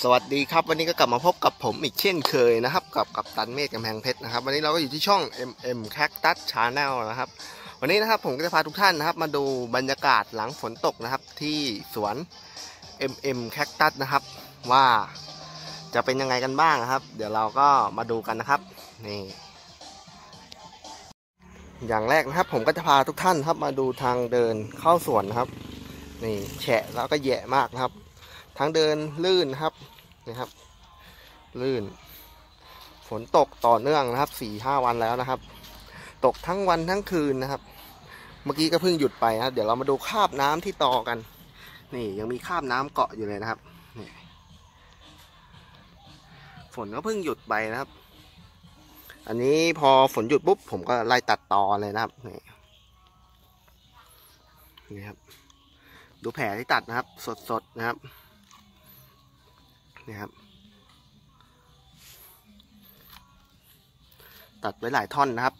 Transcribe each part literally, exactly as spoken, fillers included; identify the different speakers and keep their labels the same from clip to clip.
Speaker 1: สวัสดีครับวันนี้ก็กลับมาพบกับผมอีกเช่นเคยนะครับกับกับตันเมฆกำแพงเพชรนะครับวันนี้เราก็อยู่ที่ช่อง เอ็ม เอ็ม Cactus Channel นะครับวันนี้นะครับผมก็จะพาทุกท่านนะครับมาดูบรรยากาศหลังฝนตกนะครับที่สวน เอ็ม เอ็ม Cactus นะครับว่าจะเป็นยังไงกันบ้างนะครับเดี๋ยวเราก็มาดูกันนะครับนี่อย่างแรกนะครับผมก็จะพาทุกท่านครับมาดูทางเดินเข้าสวนนะครับนี่แฉะแล้วก็แย่มากนะครับทางเดินลื่นนะครับนี่ครับลื่นฝนตกต่อเนื่องนะครับ สี่ห้า วันแล้วนะครับตกทั้งวันทั้งคืนนะครับเมื่อกี้ก็เพิ่งหยุดไปนะเดี๋ยวเรามาดูคราบน้ำที่ต่อกันนี่ยังมีคราบน้ำเกาะอยู่เลยนะครับนี่ฝนก็เพิ่งหยุดไปนะครับอันนี้พอฝนหยุดปุ๊บผมก็ไล่ตัดตอเลยนะครับนี่นี่ครับดูแผลที่ตัดนะครับสดๆนะครับนี่ครับตัดไว้หลายท่อนนะครับ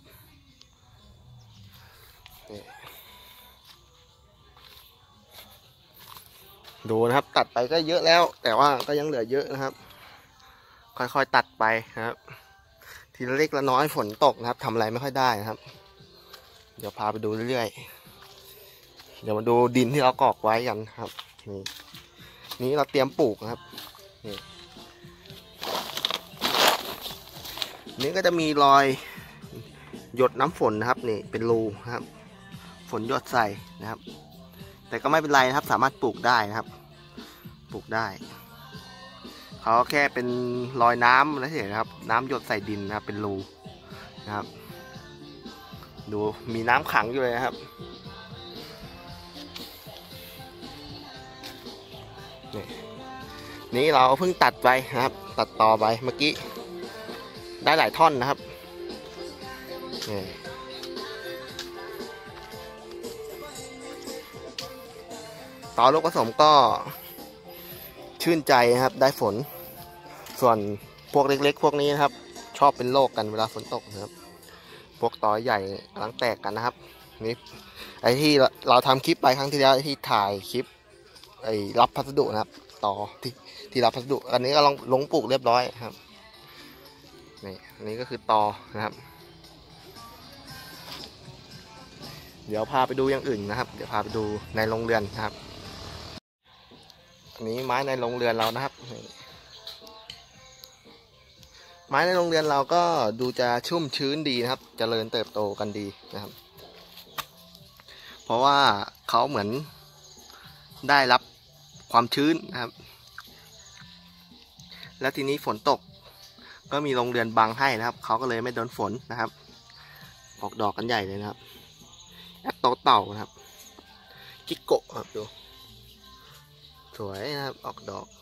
Speaker 1: ดูนะครับตัดไปก็เยอะแล้วแต่ว่าก็ยังเหลือเยอะนะครับค่อยๆตัดไปนะครับทีละเล็กละน้อยฝนตกนะครับทำอะไรไม่ค่อยได้นะครับเดี๋ยวพาไปดูเรื่อยๆเดี๋ยวมาดูดินที่เรากรอกไว้กันครับนี่นี้เราเตรียมปลูกนะครับนี่นี่ก็จะมีรอยหยดน้ำฝนนะครับนี่เป็นรูนะครับฝนหยดใส่นะครับแต่ก็ไม่เป็นไรนะครับสามารถปลูกได้นะครับปลูกได้เขาแค่เป็นรอยน้ำนะเฉยนะครับน้ำหยดใส่ดินนะครับเป็นรูนะครับดูมีน้ำขังอยู่เลยนะครับนี่นี่เราเพิ่งตัดไปนะครับตัดต่อไปเมื่อกี้ได้หลายท่อนนะครับนี่ต่อลูกผสมก็ชื่นใจนะครับได้ฝนส่วนพวกเล็กๆพวกนี้นะครับชอบเป็นโรคกันเวลาฝนตกนะครับพวกต่อใหญ่กำลังแตกกันนะครับนี่ไอ้ที่เราทำคลิปไปครั้งที่แล้วที่ถ่ายคลิปไอ้รับพัสดุนะครับต่อที่ที่รับพัสดุอันนี้ก็ลงลงปลูกเรียบร้อยครับนี่อันนี้ก็คือต่อนะครับเดี๋ยวพาไปดูอย่างอื่นนะครับเดี๋ยวพาไปดูในโรงเรือนนะครับอันนี้ไม้ในโรงเรือนเรานะครับไม้ในโรงเรือนเราก็ดูจะชุ่มชื้นดีนะครับเจริญเติบโตกันดีนะครับเพราะว่าเขาเหมือนได้รับความชื้นนะครับแล้วทีนี้ฝนตกก็มีโรงเรือนบังให้นะครับเขาก็เลยไม่โดนฝนนะครับออกดอกกันใหญ่เลยนะครับแอปโตเต่านะครับกิโกะครับดูสวยนะครับออกดอก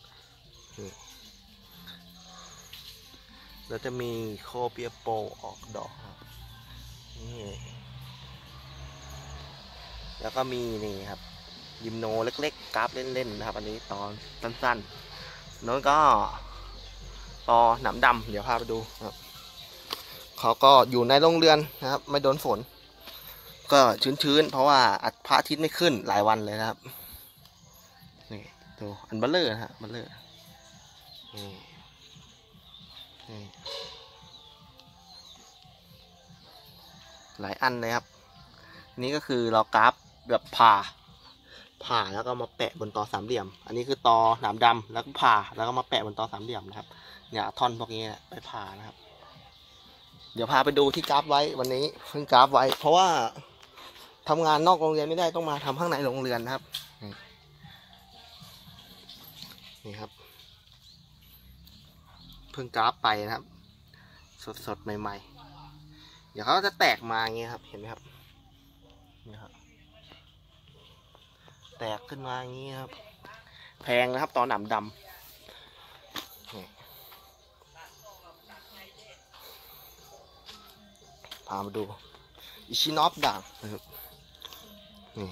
Speaker 1: แล้วจะมีโคเปียโปออกดอกนี่แล้วก็มีนี่ครับยิมโนเล็กๆกราฟเล่นๆนะครับอันนี้ตอนสั้นๆแล้วก็ตอหนามดำเดี๋ยวพาไปดูครับเขาก็อยู่ในโรงเรือนนะครับไม่โดนฝนก็ชื้นๆเพราะว่าพระอาทิตย์ไม่ขึ้นหลายวันเลยนะครับนี่ดูอันเบลเลอร์นะฮะเบลเลอร์นี่นี่หลายอันเลยครับนี่ก็คือเรากราฟแบบผ่าผ่าแล้วก็มาแปะบนตอสามเหลี่ยมอันนี้คือตอหนามดำแล้วก็ผ่าแล้วก็มาแปะบนตอสามเหลี่ยมนะครับเนี่ยท่อนพวกนี้ไปผ่านะครับเดี๋ยวพาไปดูที่กราฟไว้วันนี้เพิ่งกราฟไว้เพราะว่าทำงานนอกโรงเรียนไม่ได้ต้องมาทำข้างในโรงเรียนนะครับนี่ครับเพิ่งกราฟไปนะครับสดๆใหม่ๆเดี๋ยวเขาจะแตกมาอย่างเงี้ยครับเห็นไหมครับนี่ครับแตกขึ้นมาอย่างนี้ครับแพงนะครับตอนหนามดำพามาดูอิชินอฟด่างนะครับนี่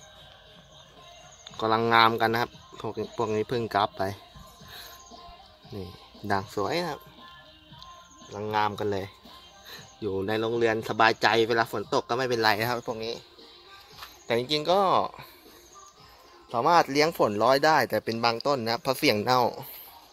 Speaker 1: กำลังงามกันนะครับพวกพวกนี้เพิ่งกราฟไปนี่ด่างสวยนะครับกำลังงามกันเลยอยู่ในโรงเรียนสบายใจเวลาฝนตกก็ไม่เป็นไรนะครับพวกนี้แต่จริงๆก็สามารถเลี้ยงฝนร้อยได้แต่เป็นบางต้นนะครับเพราะเสี่ยงเน่า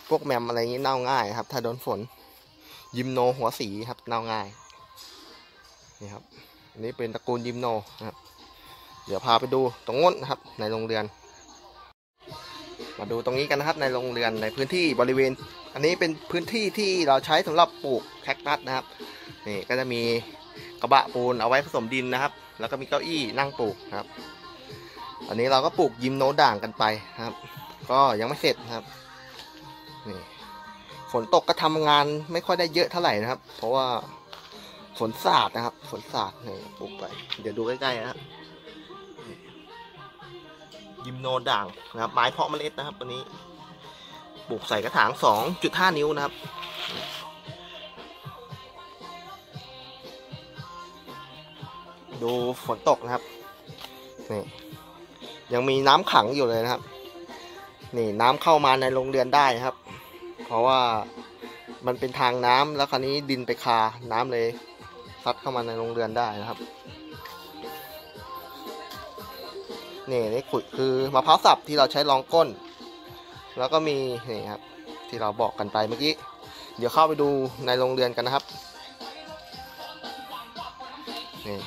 Speaker 1: พวกแมมอะไรนี้เน่าง่ายครับถ้าโดนฝนยิมโนหัวสีครับเน่าง่ายนี่ครับอันนี้เป็นตระกูลยิมโนนะครับเดี๋ยวพาไปดูตรงโน้นนะครับในโรงเรือนมาดูตรงนี้กันนะครับในโรงเรือนในพื้นที่บริเวณอันนี้เป็นพื้นที่ที่เราใช้สำหรับปลูกแคคตัสนะครับนี่ก็จะมีกระบะปูนเอาไว้ผสมดินนะครับแล้วก็มีเก้าอี้นั่งปลูกนะครับอันนี้เราก็ปลูกยิมโนด่างกันไปนะครับก็ยังไม่เสร็จนะครับนี่ฝนตกก็ทำงานไม่ค่อยได้เยอะเท่าไหร่นะครับเพราะว่าฝนสาดนะครับฝนสาดนี่ปลูกไปเดี๋ยวดูใกล้ๆนะครับยิมโนด่างนะครับไม้เพาะเมล็ดนะครับตัวนี้ปลูกใส่กระถาง สองจุดห้า นิ้วนะครับดูฝนตกนะครับนี่ยังมีน้ำขังอยู่เลยนะครับนี่น้ำเข้ามาในโรงเรือนได้นะครับเพราะว่ามันเป็นทางน้ำแล้วคราวนี้ดินไปคาน้ำเลยซัดเข้ามาในโรงเรือนได้นะครับนี่นี่ขุดคือมะพร้าวสับที่เราใช้รองก้นแล้วก็มีนี่ครับที่เราบอกกันไปเมื่อกี้เดี๋ยวเข้าไปดูในโรงเรือนกันนะครับนี่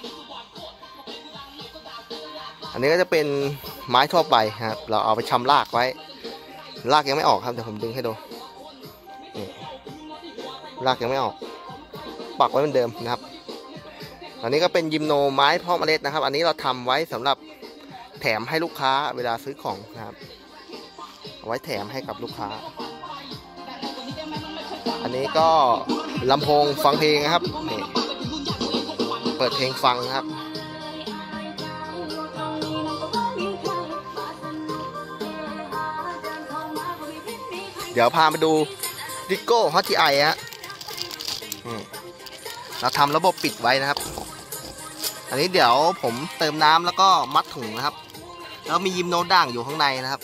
Speaker 1: อันนี้ก็จะเป็นไม้ทั่วไปครับเราเอาไปชำรากไว้รากยังไม่ออกครับเดี๋ยวผมดึงให้ดูนี่รากยังไม่ออกปักไว้เหมือนเดิมนะครับอันนี้ก็เป็นยิมโนไม้เพาะเมล็ดนะครับอันนี้เราทำไว้สำหรับแถมให้ลูกค้าเวลาซื้อของนะครับเอาไว้แถมให้กับลูกค้าอันนี้ก็ลำโพงฟังเพลงนะครับนี่เปิดเพลงฟังนะครับเดี๋ยวพามาดูดิโก้ฮอตทีไอฮะเราทำระบบปิดไว้นะครับอันนี้เดี๋ยวผมเติมน้ำแล้วก็มัดถุงนะครับแล้วมียิมโนด่างอยู่ข้างในนะครับ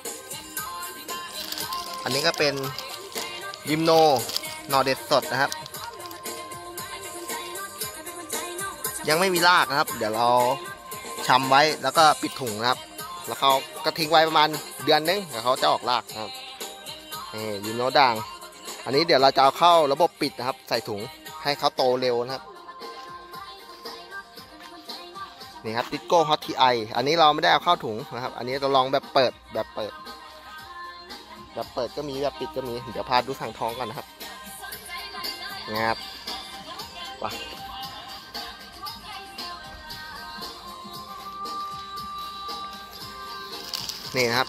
Speaker 1: อันนี้ก็เป็นยิมโนหน่อเด็ดสดนะครับยังไม่มีรากนะครับเดี๋ยวเราชำไว้แล้วก็ปิดถุงนะครับแล้วเขาก็ทิ้งไว้ประมาณเดือนนึงแล้วเขาจะออกรากนะครับนี่ยิมโนด่างอันนี้เดี๋ยวเราจะเอาเข้าระบบปิดนะครับใส่ถุงให้เขาโตเร็วนะครับนี่ครับติโก้ฮอตทีไออันนี้เราไม่ได้เอาเข้าถุงนะครับอันนี้เราลองแบบเปิดแบบเปิดแบบเปิดก็มีแบบปิดก็มีเดี๋ยวพาดูถังทองกันนะครับนะครับว้านี่นะครับ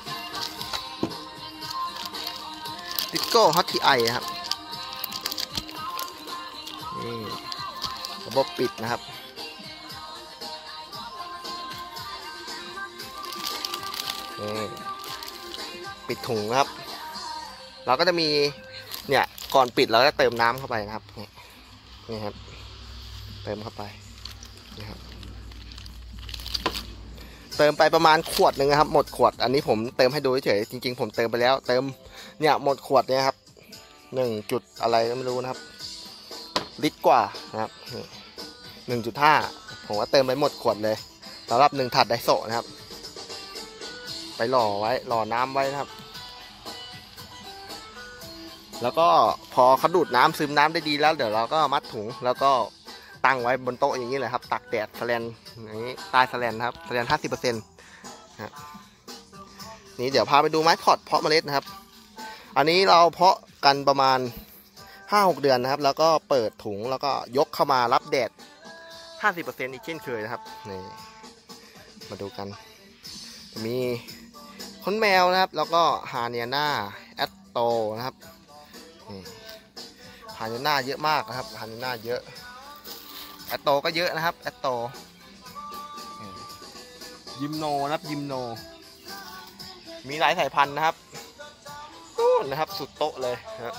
Speaker 1: ติโก้ฮอตทีไอครับนี่ระบบปิดนะครับปิดถุงนะครับเราก็จะมีเนี่ยก่อนปิดเราก็เติมน้ำเข้าไปนะครับนี่นี่ครับเติมเข้าไปนี่ครับเติมไปประมาณขวดหนึ่งนะครับหมดขวดอันนี้ผมเติมให้ดูเฉยจริงๆผมเติมไปแล้วเติมเนี่ยหมดขวดเนี่ยครับหนึ่งจุดอะไรก็ไม่รู้นะครับลิตรกว่านะครับหนึ่งจุดห้าผมก็เติมไปหมดขวดเลยสำหรับหนึ่งถาดไดโซะนะครับไปหล่อไว้หล่อน้ำไว้นะครับแล้วก็พอเขาดูดน้ำซึมน้ำได้ดีแล้วเดี๋ยวเราก็มัดถุงแล้วก็ตั้งไว้บนโต๊ะอย่างนี้เลยครับตักแดดแสแลนอย่างนี้ใต้แสแลนครับแสแลนห้าสิบเปอร์เซ็นต์นี่เดี๋ยวพาไปดูไม้พอตเพาะเมล็ดนะครับอันนี้เราเพาะกันประมาณ ห้าหก เดือนนะครับแล้วก็เปิดถุงแล้วก็ยกเข้ามารับแดด ห้าสิบเปอร์เซ็นต์ อีกเช่นเคยนะครับนี่มาดูกันมีขนแมวนะครับแล้วก็ฮาเนียนาแอตโตนะครับฮาเนียนาเยอะมากนะครับฮาเนียนาเยอะแอตโตก็เยอะนะครับแอตโตยิมโนนะครับยิมโนมีหลายสายพันธุ์นะครับนู่นนะครับสุดโต๊ะเลยนะครับ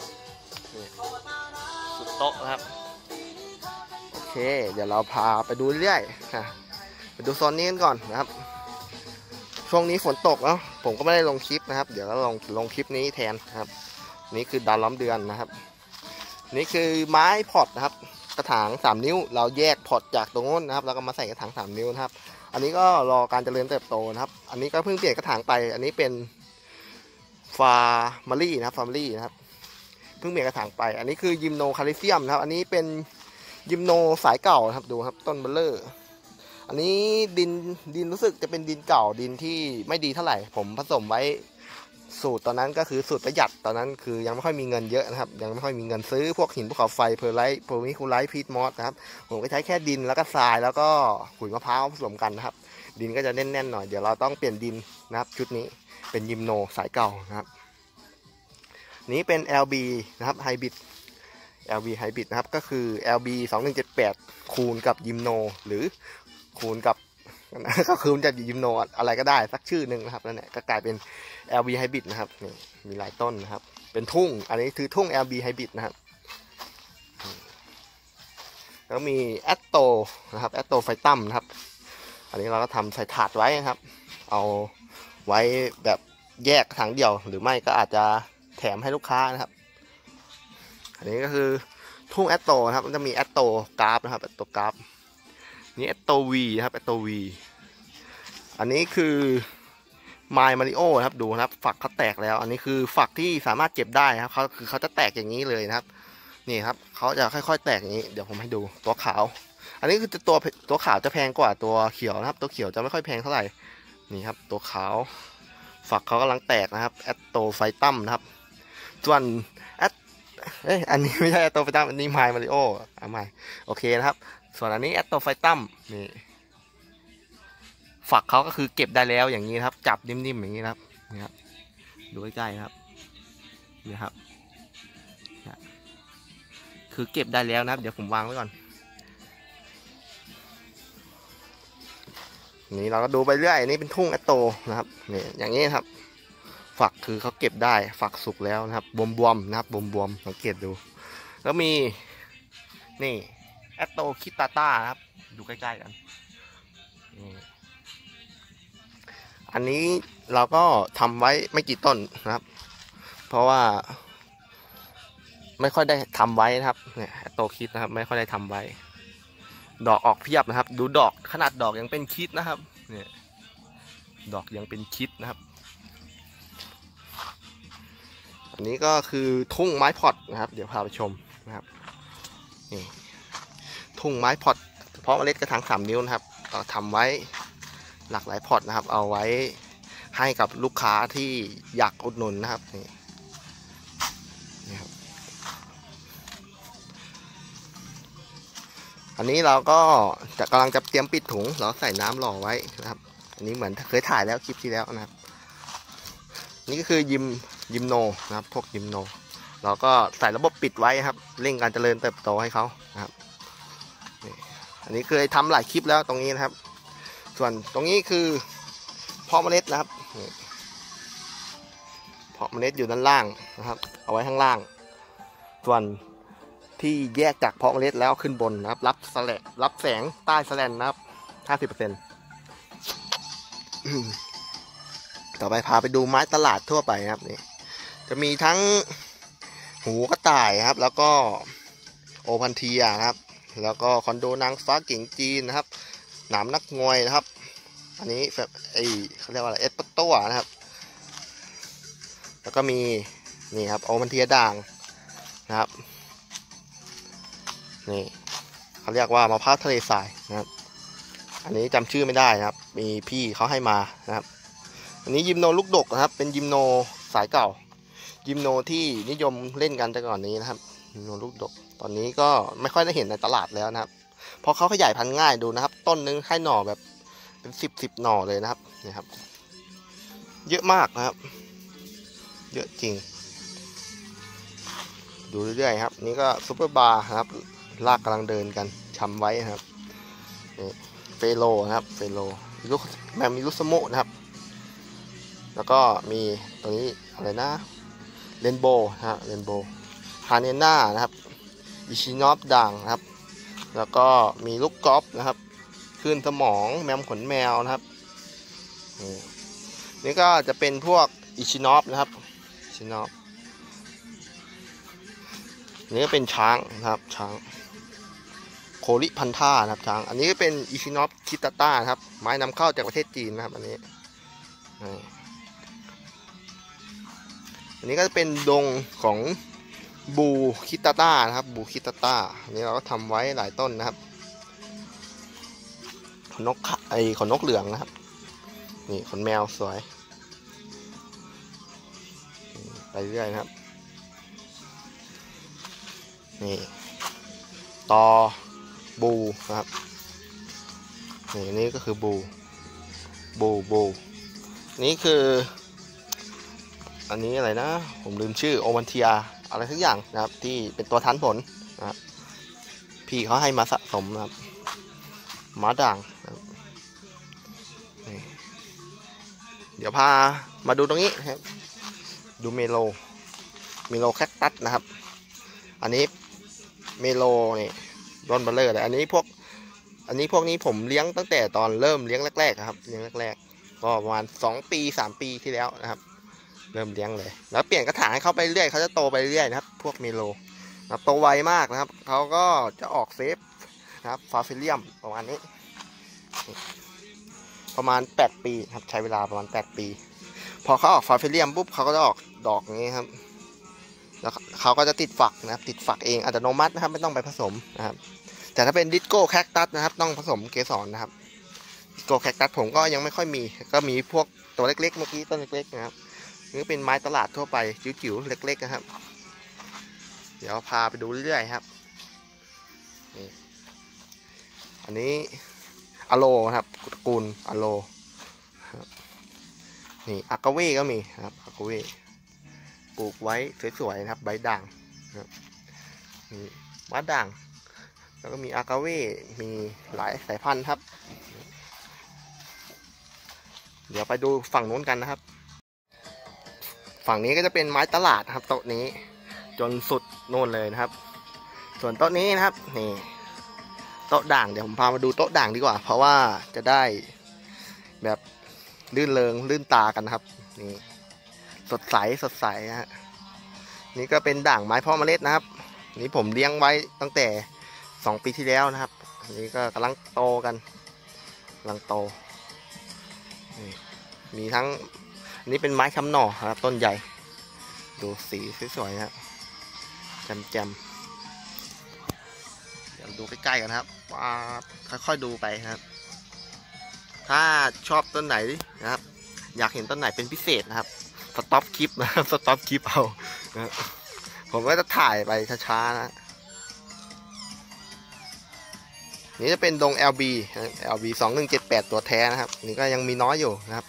Speaker 1: สุดโต๊ะนะครับโอเคเดี๋ยวเราพาไปดูเรื่อยๆไปดูโซนนี้กันก่อนนะครับช่วงนี้ฝนตกเนาะผมก็ไม่ได้ลงคลิปนะครับเดี๋ยวเราลงลงคลิปนี้แทนนะครับนี่คือดาวล้อมเดือนนะครับนี่คือไม้พอตนะครับกระถางสามนิ้วเราแยกพอตจากตรงนู้นนะครับแล้วก็มาใส่กระถางสามนิ้วนะครับอันนี้ก็รอการเจริญเติบโตนะครับอันนี้ก็เพิ่งเปลี่ยนกระถางไปอันนี้เป็นฟาร์มารี่นะครับฟาร์มารี่นะครับเพิ่งเปลี่ยนกระถางไปอันนี้คือยิมโนคาลิเซียมนะครับอันนี้เป็นยิมโนสายเก่านะครับดูครับต้นเบลเลอร์อันนี้ดินดินรู้สึกจะเป็นดินเก่าดินที่ไม่ดีเท่าไหร่ผมผสมไว้สูตรตอนนั้นก็คือสูตรประหยัดตอนนั้นคือยังไม่ค่อยมีเงินเยอะนะครับยังไม่ค่อยมีเงินซื้อพวกหินภูเขาไฟเพอร์ไลท์โพรมิคูไลท์พีทมอสนะครับผมก็ใช้แค่ดินแล้วก็ทรายแล้วก็ขุยมะพร้าวผสมกันนะครับดินก็จะแน่นๆหน่อยเดี๋ยวเราต้องเปลี่ยนดินนะครับชุดนี้เป็นยิมโนสายเก่านะครับนี้เป็น แอล บี นะครับไฮบริด แอล บี ไฮบริดนะครับก็คือ แอล บี สองหนึ่งเจ็ดแปดคูณกับยิมโนหรือคูณกับก็คือมันจะยิมโนอะไรก็ได้สักชื่อหนึ่งนะครับนั่นแหละก็กลายเป็น แอล บี ไฮบริดนะครับนี่มีหลายต้นนะครับเป็นทุ่งอันนี้คือทุ่ง แอล บี ไฮบริดนะครับแล้วมีแอตโตนะครับแอตโตไฟตัมนะครับอันนี้เราก็ทำใส่ถาดไว้นะครับเอาไว้แบบแยกถังเดียวหรือไม่ก็อาจจะแถมให้ลูกค้านะครับอันนี้ก็คือทุ่งแอตโตนะครับมันจะมีแอตโตกราฟนะครับแอตโตกราฟนี่แอตโตวีนะครับแอตโตวีอันนี้คือไมล์มาริโอนะครับดูนะครับฝักเขาแตกแล้วอันนี้คือฝักที่สามารถเก็บได้นะครับเขาคือเขาจะแตกอย่างนี้เลยนะครับนี่ครับเขาจะค่อยๆแตกอย่างนี้เดี๋ยวผมให้ดูตัวขาวอันนี้คือตัวตัวขาวจะแพงกว่าตัวเขียวนะครับตัวเขียวจะไม่ค่อยแพงเท่าไหร่นี่ครับตัวขาวฝักเขากำลังแตกนะครับแอตโตไฟตัมนะครับส่วนแอตเอ้ยอันนี้ไม่ใช่แอตโตไฟตัมอันนี้ไมล์มาริโอเอาใหม่โอเคนะครับส่วนอันนี้แอตโตไฟตัมนี่ฝักเขาก็คือเก็บได้แล้วอย่างนี้ครับจับนิ่มๆอย่างนี้ครับนี่ครับดูใกล้ๆครับนี่ครับคือเก็บได้แล้วนะครับเดี๋ยวผมวางไว้ก่อนนี่เราก็ดูไปเรื่อยนี่เป็นทุ่งแอตโตนะครับนี่อย่างนี้ครับฝักคือเขาเก็บได้ฝักสุกแล้วนะครับบวมๆนะครับบวมๆสังเกตดูแล้วมีนี่แอตโตคิตาต้าครับดูใกล้ๆกันอันนี้เราก็ทำไว้ไม่กี่ต้นนะครับเพราะว่าไม่ค่อยได้ทำไว้นะครับเนี่ยแอตโตคิดนะครับไม่ค่อยได้ทำไว้ดอกออกเพียบนะครับดูดอกขนาดดอกยังเป็นคิดนะครับเนี่ยดอกยังเป็นคิดนะครับอันนี้ก็คือทุ่งไม้พอตนะครับเดี๋ยวพาไปชมนะครับนี่ทุ่งไม้พอตเพราะเมล็ดกระถางสามนิ้วนะครับเราทำไว้หลากหลายพอตนะครับเอาไว้ให้กับลูกค้าที่อยากอุดหนุนนะครับนี่นี่ครับอันนี้เราก็จะกำลังจะเตรียมปิดถุงเราใส่น้ำหล่อไว้นะครับอันนี้เหมือนเคยถ่ายแล้วคลิปที่แล้วนะครับนี่ก็คือยิมยิมโนนะครับพวกยิมโนเราก็ใส่ระบบปิดไว้ครับเร่งการเจริญเติบโตให้เขานะครับอันนี้เคยทำหลายคลิปแล้วตรงนี้นะครับส่วนตรงนี้คือเพาะเมล็ดนะครับเพาะเมล็ดอยู่ด้านล่างนะครับเอาไว้ข้างล่างส่วนที่แยกจากเพาะเมล็ดแล้วขึ้นบนนะครับรับแสลรับแสงใต้แสลนนะครับ ห้าสิบเปอร์เซ็นต์ ต่อไปพาไปดูไม้ตลาดทั่วไปครับนี่จะมีทั้งหูกระต่ายครับแล้วก็โอพันเทียนะครับแล้วก็คอนโดนางฟ้าเก่งจีนนะครับหนามนักงวยนะครับอันนี้แบบไอเขาเรียกว่าอะไรเอสปโต้นะครับแล้วก็มีนี่ครับโอพันเทียด่างนะครับนี่เขาเรียกว่ามะพร้าวทะเลทรายนะครับอันนี้จำชื่อไม่ได้นะครับมีพี่เขาให้มานะครับอันนี้ยิมโนลูกดกนะครับเป็นยิมโนสายเก่ายิมโนที่นิยมเล่นกันแต่ก่อนนี้นะครับยิมโนลูกดกตอนนี้ก็ไม่ค่อยได้เห็นในตลาดแล้วนะครับเพราะเขาขยายพันธุ์ง่ายดูนะครับต้นนึงให้หน่อแบบเป็นสิบสิบหน่อเลยนะครับนี่ครับเยอะมากนะครับเยอะจริงดูเรื่อยๆครับนี่ก็ซุปเปอร์บาร์นะครับลากกำลังเดินกันชำไว้นะครับเฟโลนะครับเฟโลลูกแมมมีลูกสโมนะครับแล้วก็มีตรงนี้อะไรนะเรนโบว์ฮะเรนโบว์ฮาเนน่านะครับอิชินอฟด่างนะครับแล้วก็มีลูกกอล์ฟนะครับคลื่นสมองแมมขนแมวนะครับนี่ก็จะเป็นพวกอิชินอฟนะครับอิชินอฟนี่ก็เป็นช้างนะครับช้างโคลิพันท่านะครับช้างอันนี้ก็เป็นอิชินอฟคิตาต้าครับไม้นำเข้าจากประเทศจีนนะครับอันนี้อันนี้ก็จะเป็นดงของบูคิตาต้านะครับบูคิตาต้าอันนี้เราก็ทำไว้หลายต้นนะครับขนนกไอขนนกเหลืองนะครับนี่ขนแมวสวยไปเรื่อยนะครับนี่ตอบูนะครับนี่นี่ก็คือบูบูบูนี่คืออันนี้อะไรนะผมลืมชื่อโอมันเทียอะไรทุกอย่างนะครับที่เป็นตัวทันผลนะครับพี่เขาให้มาสะสมนะครับม้าด่างนะครับเดี๋ยวพามาดูตรงนี้ครับดูเมโลเมโลแคคตัสนะครับอันนี้เมโลนี่ร่อนเบลเลอร์เลยอันนี้พวกอันนี้พวกนี้ผมเลี้ยงตั้งแต่ตอนเริ่มเลี้ยงแรกๆครับเลี้ยงแรกๆก็ประมาณสองปีสามปีที่แล้วนะครับเริ่มเลี้ยงเลยแล้วเปลี่ยนกระถางให้เขาไปเรื่อยเขาจะโตไปเรื่อยนะครับพวกเมโลนะโตไวมากนะครับเขาก็จะออกเซฟนะครับฟาฟิเลียมประมาณนี้ประมาณแปดปีครับใช้เวลาประมาณแปดปีพอเขาออกฟาฟิเลียมปุ๊บเขาก็จะออกดอกอย่างนี้ครับแล้วเขาก็จะติดฝักนะครับติดฝักเองอัตโนมัตินะครับไม่ต้องไปผสมนะครับแต่ถ้าเป็นดิสโก้แคคตัสนะครับต้องผสมเกสรนะครับดิสโก้แคคตัสผมก็ยังไม่ค่อยมีก็มีพวกตัวเล็กๆเมื่อกี้ต้นเล็กๆนะครับนี่เป็นไม้ตลาดทั่วไปจิ๋วๆเล็กๆนะครับเดี๋ยวพาไปดูเรื่อยๆครับนี่อันนี้อะโลครับตระกูลอะโลนี่อากาเว่ก็มีครับอากาเว่ปลูกไว้สวยๆนะครับใบด่างนะครับนี่ม้าด่างแล้วก็มีอากาเว่มีหลายสายพันธุ์ครับเดี๋ยวไปดูฝั่งนู้นกันนะครับฝั่งนี้ก็จะเป็นไม้ตลาดครับโต๊ะนี้จนสุดโน่นเลยนะครับส่วนโต๊ะนี้นะครับนี่โต๊ะด่างเดี๋ยวผมพามาดูโต๊ะด่างดีกว่าเพราะว่าจะได้แบบลื่นเริงลื่นตากันนะครับนี่สดใสสดใสนะฮะนี่ก็เป็นด่างไม้เพาะเมล็ดนะครับนี่ผมเลี้ยงไว้ตั้งแต่สองปีที่แล้วนะครับนี่ก็กำลังโตกันกำลังโตนี่มีทั้งนี่เป็นไม้ค้ำหน่อครับต้นใหญ่ดูสีสวยๆนะครับแจ่มๆเดี๋ยวดูใกล้ๆกันครับว่าค่อยๆดูไปครับถ้าชอบต้นไหนนะครับอยากเห็นต้นไหนเป็นพิเศษนะครับสต็อปคลิปนะครับสต็อปคลิปเอานะผมก็จะถ่ายไปช้าๆนะนี่จะเป็นดง แอล บี แอล บี สองหนึ่งเจ็ดแปดตัวแท้นะครับนี่ก็ยังมีน้อยอยู่นะครับ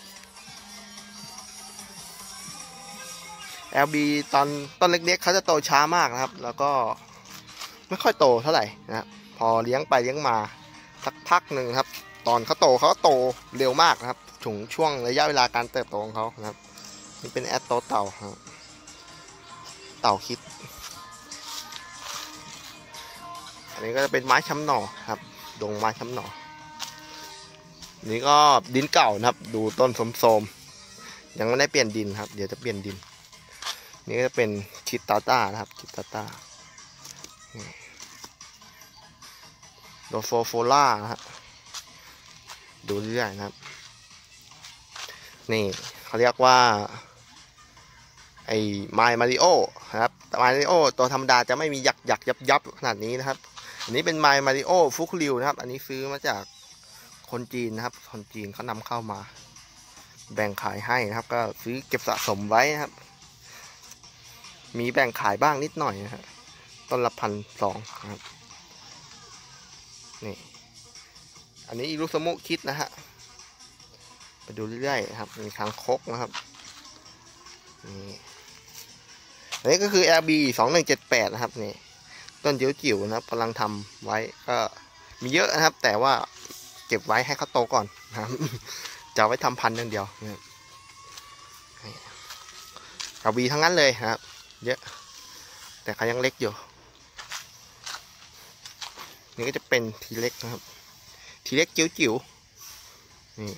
Speaker 1: แอล บี ตอนต้นเล็กๆเขาจะโตช้ามากนะครับแล้วก็ไม่ค่อยโตเท่าไหร่นะครับพอเลี้ยงไปเลี้ยงมาสักพักหนึ่งครับตอนเขาโตเขาโตเร็วมากนะครับถึงช่วงระยะเวลาการเติบโตของเขานะครับนี่เป็นแอดโตเต่าครับเต่าคิดอันนี้ก็จะเป็นไม้ช้ำหน่อครับดงไม้ช้ำหน่อนี่ก็ดินเก่านะครับดูต้นโทรมๆยังไม่ได้เปลี่ยนดินครับเดี๋ยวจะเปลี่ยนดินนี่ก็จะเป็นคิตาต้านะครับคิตาต้าโดโฟโฟล่าครับดูเรื่อยนะครับนี่เขาเรียกว่าไอ้ไมมาริโอครับแต่ไมมาริโอตัวธรรมดาจะไม่มีหยักหยักยับยับขนาดนี้นะครับอันนี้เป็นไมมาริโอฟุกริวนะครับอันนี้ซื้อมาจากคนจีนนะครับคนจีนเขานำเข้ามาแบ่งขายให้นะครับก็ซื้อเก็บสะสมไว้นะครับมีแบ่งขายบ้างนิดหน่อยนะครับต้นละพันสองครับนี่อันนี้อิรุสมุคิดนะฮะไปดูเรื่อยๆครับมีคางคกนะครับนี่อันนี้ก็คือ แอล บี สองหนึ่งเจ็ดแปดนะครับนี่ต้นจิ๋วๆนะครับกำลังทำไว้ก็มีเยอะนะครับแต่ว่าเก็บไว้ให้เขาโตก่อนนะครับจะเอาไว้ทำพันธุ์อย่างเดียวนะครับ แอล บี ทั้งนั้นเลยนะครับเยอะแต่เขายังเล็กอยู่นี่ก็จะเป็นทีเล็กนะครับทีเล็กจิ๋วๆนี่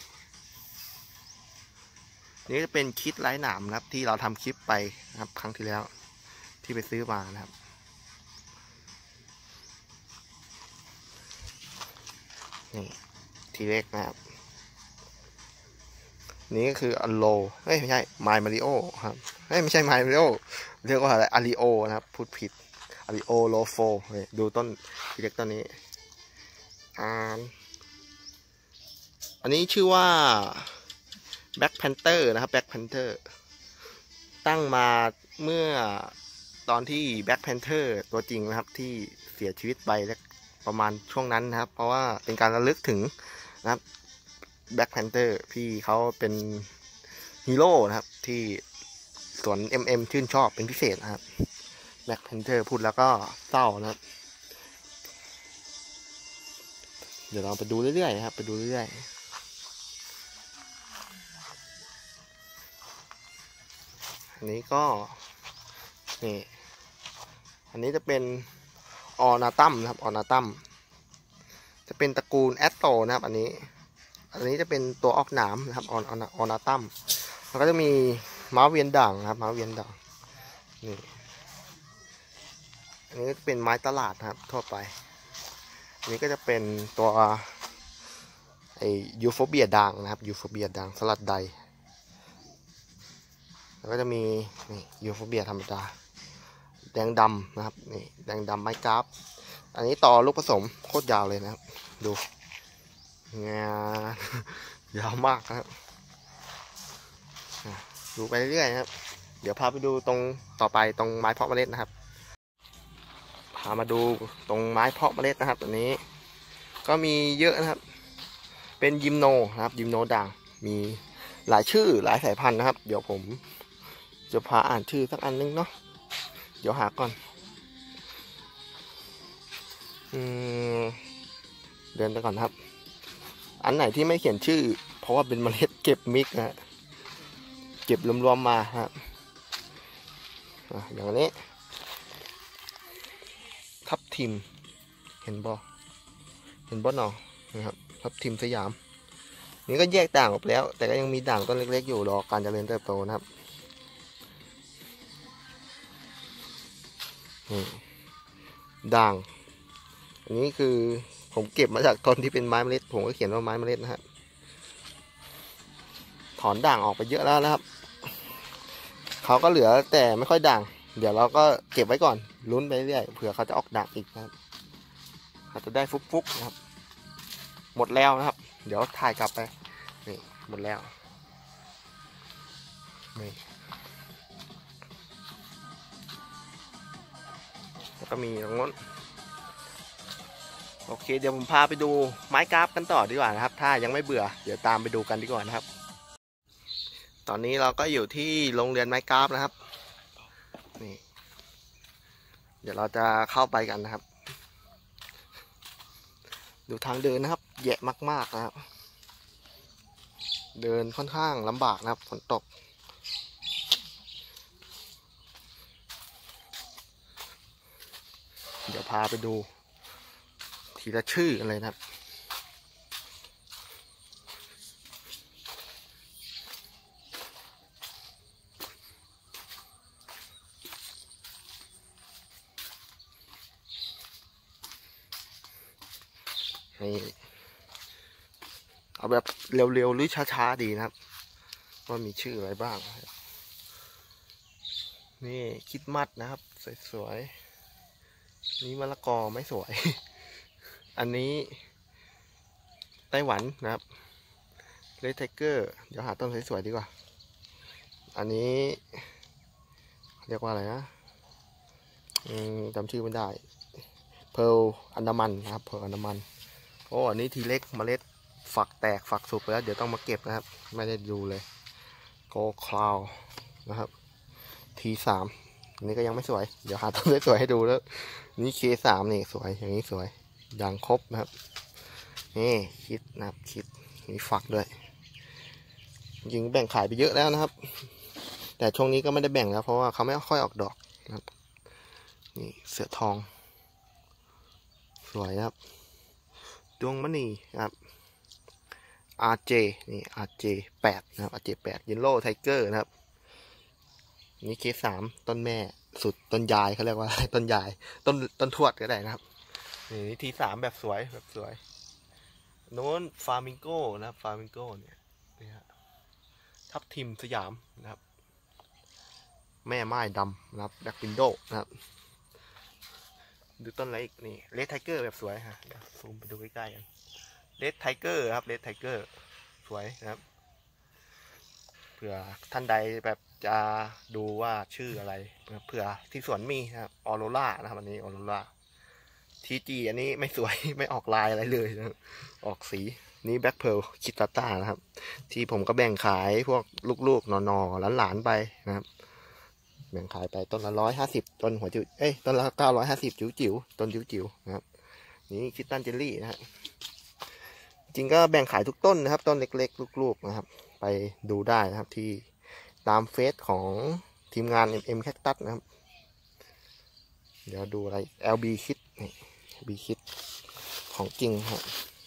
Speaker 1: นี่จะเป็นคิดไร้หนามนะครับที่เราทำคลิปไปนะครับครั้งที่แล้วที่ไปซื้อมานะครับนี่ทีเล็กนะครับนี่ก็คืออัลโลเฮ้ยไม่ใช่ไมมาริโอครับไม่ใช่ไมโลเรียกว่าอะไรอาริโอนะครับพูดผิดอาริโอโลโฟดูต้นเล็กต้นนี้อ่าอันนี้ชื่อว่าแบ็คแพนเตอร์นะครับแบ็คแพนเตอร์ตั้งมาเมื่อตอนที่แบ็คแพนเทอร์ตัวจริงนะครับที่เสียชีวิตไปประมาณช่วงนั้นนะครับเพราะว่าเป็นการระลึกถึงนะครับแบ็คแพนเตอร์พี่เขาเป็นฮีโร่นะครับที่ส่วน เอ็ม เอ็ม ชื่นชอบเป็นพิเศษนะครับแบ็คแพนเทอร์พูดแล้วก็เศร้านะครับเดี๋ยวเราไปดูเรื่อยๆนะครับไปดูเรื่อยๆอันนี้ก็นี่อันนี้จะเป็นออนาตัมนะครับออนาตัมจะเป็นตระกูลแอตโตนะครับอันนี้อันนี้จะเป็นตัวออกหนามนะครับออนออนาตัมแล้วก็จะมีม้าเวียนด่างนะครับม้าเวียนด่างนี่อันนี้ก็เป็นไม้ตลาดนะครับทั่วไปอันนี้ก็จะเป็นตัวไอยูโฟเบียด่างนะครับยูโฟเบียด่างสลัดใดแล้วก็จะมีนี่ยูโฟเบียธรรมดาแดงดำนะครับนี่แดงดำไม้กราฟอันนี้ต่อลูกผสมโคตรยาวเลยนะครับดูงายาวมากครับดูไปเรื่อยๆนะครับเดี๋ยวพาไปดูตรงต่อไปตรงไม้เพาะเมล็ดนะครับพามาดูตรงไม้เพาะเมล็ดนะครับอันนี้ก็มีเยอะนะครับเป็นยิมโนนะครับยิมโนด่างมีหลายชื่อหลายสายพันธุ์นะครับเดี๋ยวผมจะพาอ่านชื่อสักอันนึงเนาะเดี๋ยวหาก่อนอืมเดินไปก่อนครับอันไหนที่ไม่เขียนชื่อเพราะว่าเป็นเมล็ดเก็บมิกนะเก็บรวมๆมาครับอย่างนี้ทับทิมเห็นบ่เห็นบ่หนอนะครับทับทิมสยามนี่ก็แยกด่างออกแล้วแต่ก็ยังมีด่างต้นเล็กๆอยู่รอการเจริญเติบโตนะครับด่างอันนี้คือผมเก็บมาจากต้นที่เป็นไม้เมล็ดผมก็เขียนว่าไม้เมล็ดนะครับถอนด่างออกไปเยอะแล้วนะครับเขาก็เหลือแต่ไม่ค่อยด่างเดี๋ยวเราก็เก็บไว้ก่อนลุ้นไปเรื่อยเผื่อเขาจะออกด่างอีกนะครับเขาจะได้ฟุกๆนะครับหมดแล้วนะครับเดี๋ยวถ่ายกลับไปนี่หมดแล้วนี่แล้วก็มีตรงนู้นโอเคเดี๋ยวผมพาไปดูไม้กราฟกันต่อดีกว่านะครับถ้ายังไม่เบื่อเดี๋ยวตามไปดูกันดีกว่านะครับตอนนี้เราก็อยู่ที่โรงเรียนไม้กราฟนะครับนี่เดี๋ยวเราจะเข้าไปกันนะครับดูทางเดินนะครับแย่มากๆนะครับเดินค่อนข้างลำบากนะครับฝนตกเดี๋ยวพาไปดูทีละชื่ออะไรนะครับนี่เอาแบบเร็วๆหรือช้าๆดีนะครับว่ามีชื่ออะไรบ้างนี่คิดมัดนะครับสวยๆนี่มะละกอไม่สวย อันนี้ไต้หวันนะครับเลดไทเกอร์เดี๋ยวหาต้นสวยๆดีกว่าอันนี้เรียกว่าอะไรนะจำชื่อไม่ได้เพร์ลอันดามันนะครับเพร์ลอันดามันโอ้อันนี้ทีเล็กเมล็ดฝักแตกฝักสุกไปแล้วเดี๋ยวต้องมาเก็บนะครับไม่ได้ดูเลยโกคลาวนะครับทีสามอันนี้ก็ยังไม่สวยเดี๋ยวหาต้นสวยๆให้ดูแล้วนี่เคสามนี่สวยอย่างนี้สวยอย่างครบนะครับนี่คิดนะครับคิดมีฝักด้วยยิงแบ่งขายไปเยอะแล้วนะครับแต่ช่วงนี้ก็ไม่ได้แบ่งแล้วเพราะว่าเขาไม่ค่อยออกดอกนะครับนี่เสือทองสวยครับดวงมณีครับ อาร์ เจ นี่ อาร์ เจ แปดนะครับ อาร์ เจ แปด Yellow Tiger นะครับนี่เคสามต้นแม่สุดต้นยายเขาเรียกว่าต้นยายต้นต้นทวดก็ได้นะครับนี่ทีสามแบบสวยแบบสวยโน้นฟามิงโก้นะครับฟามิงโก้เนี่ยนี่ฮะทับทิมสยามนะครับแม่ไม้ดำนะครับแบ็ควินโดว์นะครับดูต้นอะไรอีกนี่เลดไทเกอร์แบบสวยฮะเดี๋ยวซูมไปดูใกล้ๆกันเลดไทเกอร์ครับเลดไทเกอร์สวยนะครับเผื่อท่านใดแบบจะดูว่าชื่ออะไรเผื่อที่สวนมีนะครับออโรรานะครับอันนี้ออโรราทีจีอันนี้ไม่สวย ไม่ออกลายอะไรเลยนะออกสีนี่แบ็คเพร์ลคิตาต้านะครับที่ผมก็แบ่งขายพวกลูกๆนอๆหลานๆไปนะครับแบ่งขายไปต้นละร้อยห้าสิบต้นหัวจิ๋วเอ้ยต้นละเก้าร้อยห้าสิบจิ๋วจิ๋วต้นจิ๋วจิ๋วนะครับนี่คิตตันเจลลี่นะฮะจริงก็แบ่งขายทุกต้นนะครับต้นเล็กๆลูกๆนะครับไปดูได้นะครับที่ตามเฟซของทีมงาน เอ็ม เอ็ม Cactus นะครับเดี๋ยวดูอะไร แอล บี Kit นี่ แอล บี Kit ของจริงครับ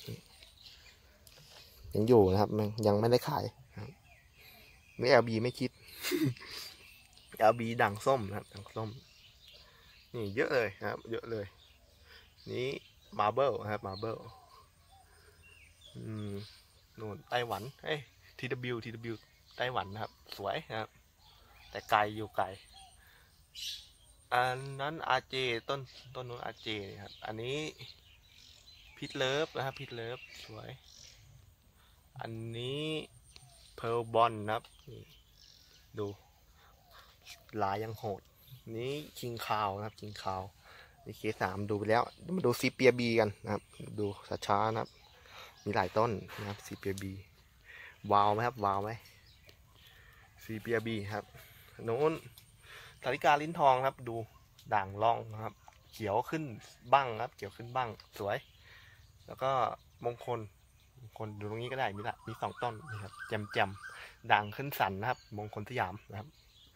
Speaker 1: ยังอยู่นะครับยังไม่ได้ขายไม่ แอล บี ไม่คิด แอล บี ด่างส้มนะครับด่างส้มนี่เยอะเลยนะครับเยอะเลยนี้มาร์เบิลนะครับมาร์เบิลอืมนู่นไต้หวันเอ้ย ที ดับเบิลยู ที ดับเบิลยู ไต้หวันนะครับสวยนะครับแต่ไกลอยู่ไกลอันนั้น อาร์ เจ ต้นต้นนู้น อาร์ เจ ครับอันนี้พิทเลิฟนะครับพิทเลิฟสวยอันนี้เพร์ลบอลนะครับนี่ดูลายยังโหดนี้คิงคาวนะครับคิงคาวนี่เคสามดูไปแล้วมาดูซีเปียบีกันนะครับดูช้าๆนะครับมีหลายต้นนะครับซีเปียบีวาวไหมครับวาวไหมซีเปียบีครับโน้นสาริกาลิ้นทองครับดูด่างล่องนะครับเขียวขึ้นบ้างครับเขียวขึ้นบ้างสวยแล้วก็มงคลมงคลดูตรงนี้ก็ได้มีละมีสองต้นนะครับแจมแจมด่างขึ้นสันนะครับมงคลสยามนะครับ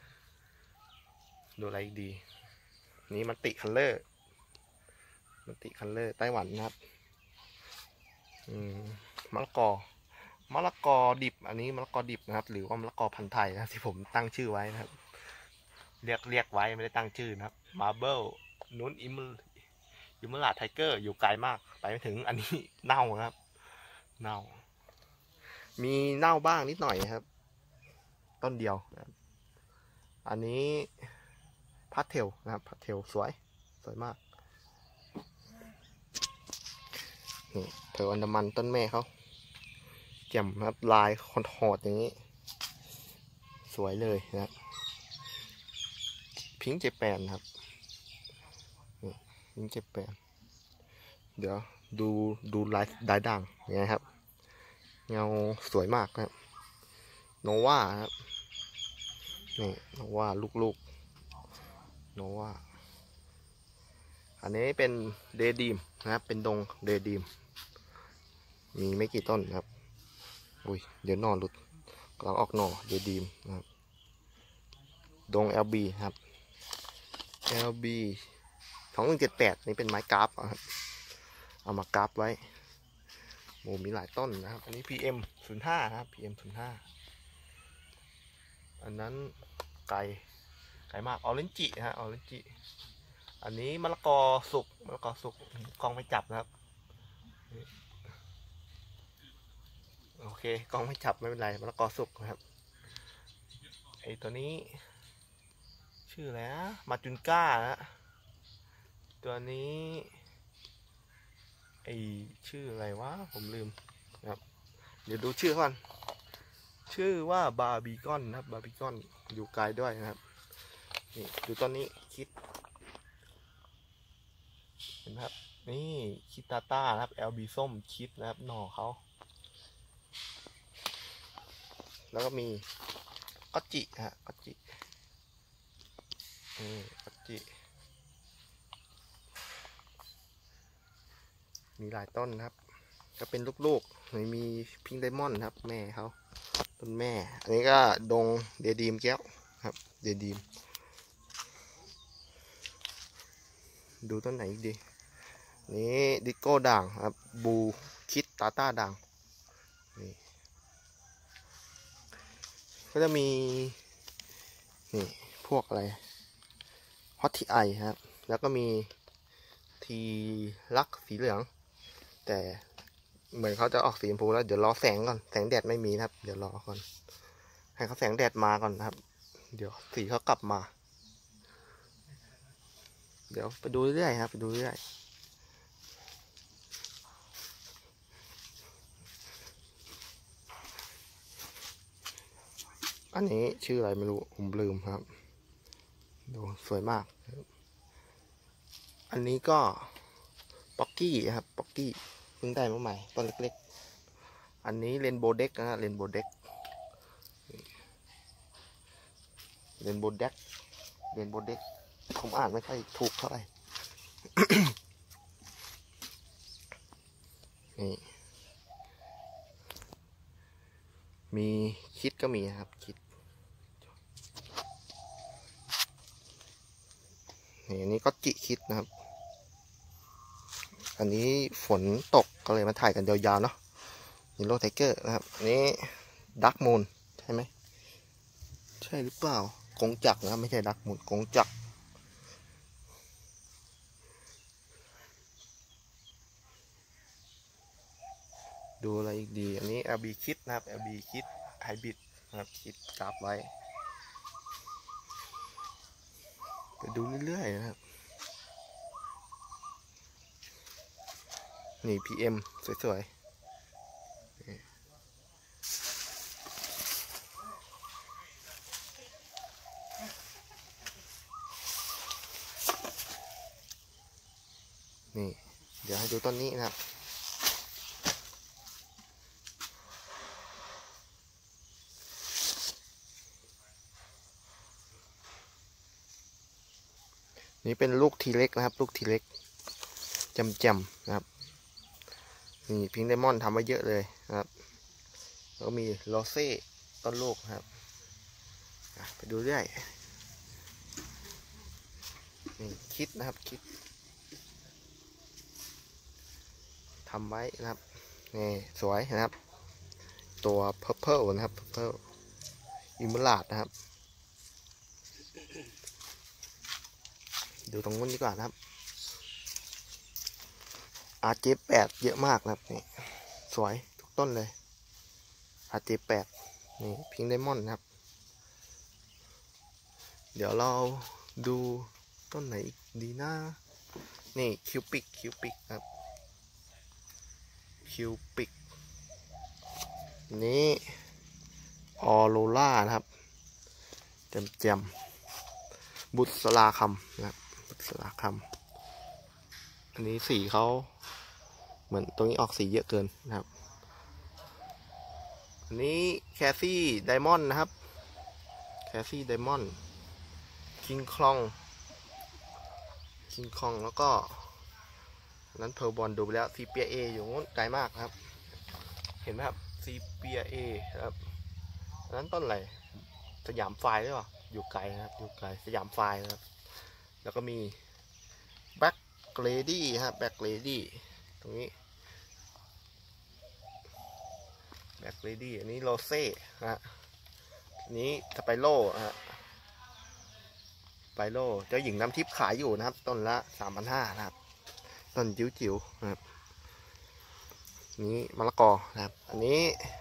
Speaker 1: ดูอะไรดีนี่มันติคัลเลอร์มันติคัลเลอร์ไต้หวันนะครับอืมมะละกอมะละกอดิบอันนี้มะละกอดิบนะครับหรือว่ามะละกอพันธุ์ไทยนะที่ผมตั้งชื่อไว้นะครับเรียกเรียกไว้ไม่ได้ตั้งชื่อนะครับมาร์เบิลนุ้นอิมอิมลาดไทเกอร์อยู่ไกลมากไปไม่ถึงอันนี้เน่าครับเน่ามีเน่าบ้างนิดหน่อยครับต้นเดียวนะครับอันนี้พาสเทลนะครับพาสเทลสวยสวยมากนี่เถออันดามันต้นแม่เขาแจ่มครับลายคอนโทรดอย่างนี้สวยเลยนะครับพิงค์เจแปนครับนี่พิงค์เจแปนเดี๋ยวดูดูลายดายด่างยังไงครับเงาสวยมากครับโนวาครับนี่โนวาลูกๆโนวาอันนี้เป็นเดดีมนะครับเป็นดงเดดีมมีไม่กี่ต้นครับอุ้ยเดี๋ยวนอหลุดกำลังออกหน่อเดดีมนะครับดง แอล บี ครับ แอล บี สองหนึ่งเจ็ดแปดนี่เป็นไม้กราฟครับเอามากราฟไว้โอ้มีหลายต้นนะครับอันนี้ พี เอ็ม ศูนย์ห้า ครับ พี เอ็ม ศูนย์ห้า อันนั้นไก่ไก่มากออเรนจิฮะออเรนจิอันนี้มะละกอสุกมะละกอสุกกล้องไม่จับนะครับโอเคกล้องไม่จับไม่เป็นไรมะละกอสุกนะครับไอตัวนี้ชื่ออะไรนะมาจุนก้านะตัวนี้ไอชื่ออะไรวะผมลืมนะครับเดี๋ยวดูชื่อก่อนชื่อว่าบาร์บีคอนนะครับบาร์บีคอนอยู่ไกลด้วยนะครับนี่ดูต้นนี้คิดเห็นครับนี่คิตาต้านะครับ แอล บี ส้มคิดนะครับหน่อเขาแล้วก็มีกัจจิฮะกัจจินี่กัจจิมีหลายต้นนะครับก็เป็นลูกๆไม่มีพิงค์ไดมอนด์ครับแม่เขาต้นแม่อันนี้ก็ดงเดดีมแก้วครับเดดีมดูต้นไหนอีกดีนี้ดิโก้ด่างครับบูคิดตาต้าด่างนี่ก็จะมีนี่พวกอะไรฮอตทีไอครับแล้วก็มีทีลักสีเหลืองแต่เหมือนเขาจะออกสีชมพูแล้วเดี๋ยวรอแสงก่อนแสงแดดไม่มีนะครับเดี๋ยวรอก่อนให้เขาแสงแดดมาก่อนนะครับเดี๋ยวสีเขากลับมาเดี๋ยวไปดูเรื่อยครับไปดูเรื่อยอันนี้ชื่ออะไรไม่รู้ผมลืมครับดูสวยมากอันนี้ก็ป๊อกกี้ครับป๊อกกี้เพิ่งได้มาใหม่ต้นเล็กๆอันนี้เรนโบว์เด็กนะฮะเรนโบว์เด็กเรนโบว์เด็กเรนโบว์เด็กผมอ่านไม่ค่อยถูกเท่าไหร่ นี่มีคิดก็มีครับคิดนี่อันนี้ก็จิคิดนะครับอันนี้ฝนตกก็เลยมาถ่ายกันยาวๆเนาะนี่โลไทเกอร์นะครับอันนี้ดักมูนใช่ไหมใช่หรือเปล่ากงจักนะครับไม่ใช่ดักมูนกงจักดูอะไรอีกดีอันนี้ แอล บี คิดนะครับ แอล บี คิดไฮบริดนะครับคิดกราฟไว้ไปดูเรื่อยๆนะครับนี่ พี เอ็ม สวยๆนี่เดี๋ยวให้ดูต้นนี้นะครับนี่เป็นลูกทีเล็กนะครับลูกทีเล็กจำจำนะครับนี่พิงค์ไดมอนด์ทำไว้เยอะเลยนะครับแล้วก็มีโรเซ่ต้นลูกครับไปดูเรื่อยนี่คิดนะครับคิดทำไว้นะครับนี่สวยนะครับตัว Purple นะครับ Purple อิมลาดนะครับดูตรงนู้นดีกว่านะครับ อาร์ เจ แปด เยอะมากนะครับนี่สวยทุกต้นเลย อาร์ เจ แปด นี่พิงค์ไดมอนด์นะครับเดี๋ยวเราดูต้นไหนอีกดีนะนี่คิวปิกคิวปิกครับคิวปิกนี้ออโรล่านะครับเจมเจมบุษราคำนะครับบุษราคำอันนี้สีเขาเหมือนตรงนี้ออกสีเยอะเกินนะครับอันนี้แคซี่ไดมอนด์นะครับแคซี่ไดมอนด์คิงคลองคิงคองแล้วก็นั้นเพอร์บอลดูไปแล้วซีเปียเออยู่นู้นไกลมากครับเห็นไหมครับซีเปียเอครับนั้นต้นอะไรสยามไฟหรือเปล่าอยู่ไกลนะครับอยู่ไกลสยามไฟนะครับแล้วก็มีแบ็กเลดี้ครับแบ็กเลดี้ตรงนี้แบ็กเลดี้อันนี้โรเซ่ฮะอันนี้สไปโร่ฮะไปโลเจ้าหญิงน้ำทิพย์ขายอยู่นะครับต้นละสามพันห้านะครับต้นจิ๋วจิ๋วนะครับนี้มะละกอนะครับอันนี้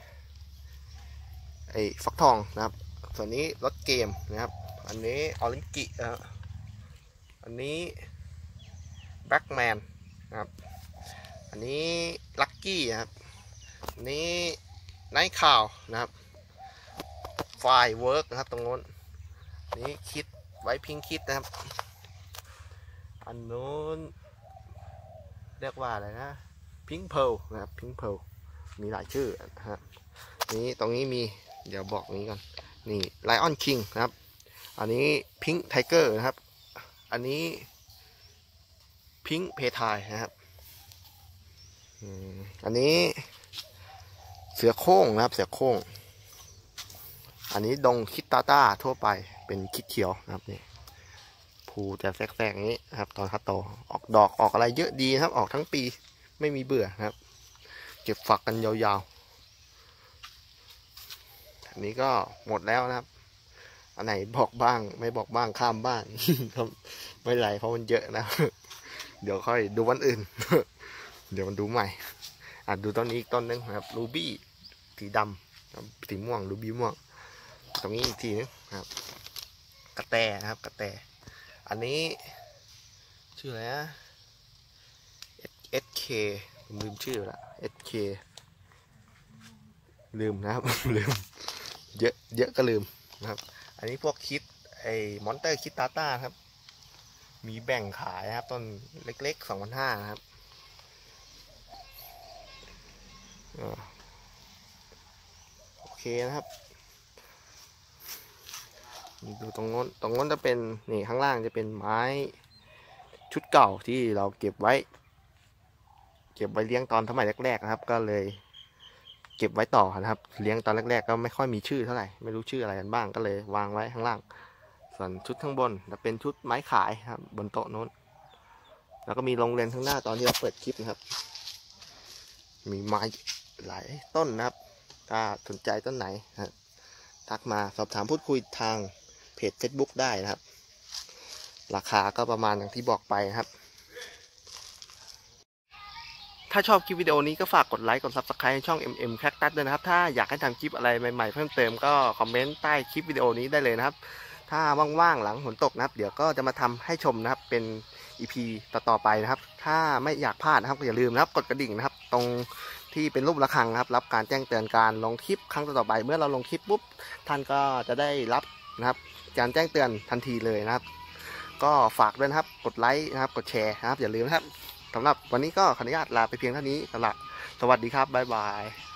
Speaker 1: ไอ้ฟักทองนะครับส่วนนี้รถเกมนะครับอันนี้ออรินจินะครับอันนี้แบ็กแมนนะครับอันนี้ลักกี้นะครับอันนี้ไนท์ข่าวนะครับไฟเวิร์กนะครับตรงโน้นนี้คิดไว้พิงคิดนะครับอันนู้นเรียกว่าอะไรนะพิงเพลนะครับพิงเพลมีหลายชื่อนะฮะนี้ตรงนี้มีเดี๋ยวบอกนี้ก่อนนี่ไลออนคิงนะครับอันนี้พิงไทเกอร์นะครับอันนี้พิงเพทายนะครับอันนี้เสือโค้งนะครับเสือโค้งอันนี้ดงคิดตาต้าทั่วไปเป็นคิดเขียวนะครับนี่ภูจะแทรกๆนี้นะครับตอนคัดโตออกดอกออกอะไรเยอะดีนะครับออกทั้งปีไม่มีเบื่อนะครับเก็บฝักกันยาวๆอันนี้ก็หมดแล้วนะครับอันไหนบอกบ้างไม่บอกบ้างข้ามบ้างไม่ไรเพราะมันเยอะนะเดี๋ยวค่อยดูวันอื่นเดี๋ยวมันดูใหม่อ่ะดูต้นนี้อีกต้นนึงนะครับรูบี้สีดำสีม่วงรูบี้ม่วงตรงนี้อีกทีนึงนะครับกระแตนะครับกระแตอันนี้ชื่ออะไรนะ เอส เค ผมลืมชื่อละ เอส เค ลืมนะครับ ลืมเยอะเยอะก็ลืมนะครับอันนี้พวกคิดไอ้มอนเตอร์คิดตาต้าครับมีแบ่งขายนะครับต้นเล็กๆ สองพันห้าร้อย นะครับโอเคนะครับดูตรงโน้นตรงโน้นจะเป็นนี่ข้างล่างจะเป็นไม้ชุดเก่าที่เราเก็บไว้เก็บไว้เลี้ยงตอนสมัยแรกๆนะครับก็เลยเก็บไว้ต่อนะครับเลี้ยงตอนแรกๆก็ไม่ค่อยมีชื่อเท่าไหร่ไม่รู้ชื่ออะไรกันบ้างก็เลยวางไว้ข้างล่างส่วนชุดข้างบนจะเป็นชุดไม้ขายครับบนโต๊ะโน้นแล้วก็มีโรงเรียนข้างหน้าตอนที่เราเปิดคลิปนะครับมีไม้หลายต้นนะครับถ้าสนใจต้นไหนนะทักมาสอบถามพูดคุยทางเพจ Facebook ได้นะครับราคาก็ประมาณอย่างที่บอกไปนะครับถ้าชอบคลิปวิดีโอนี้ก็ฝากกดไลค์กด ซับสไครบ์ ให้ช่อง เอ็ม เอ็ม Cactus ด้วยนะครับถ้าอยากให้ทำคลิปอะไรใหม่ๆเพิ่มเติมก็คอมเมนต์ใต้คลิปวิดีโอนี้ได้เลยนะครับถ้าว่างๆหลังฝนตกนะครับเดี๋ยวก็จะมาทำให้ชมนะครับเป็น อี พี ต่อๆไปนะครับถ้าไม่อยากพลาดนะครับก็อย่าลืมนะครับกดกระดิ่งนะครับตรงที่เป็นรูประฆังนะครับรับการแจ้งเตือนการลงคลิปครั้งต่อๆไปเมื่อเราลงคลิปปุ๊บท่านก็จะได้รับนะครับการแจ้งเตือนทันทีเลยนะครับก็ฝากด้วยนะครับกดไลค์นะครับกดแชร์นะครับอย่าลืมนะครับสำหรับวันนี้ก็ขออนุญาตลาไปเพียงเท่านี้สำหรับสวัสดีครับบ๊ายบาย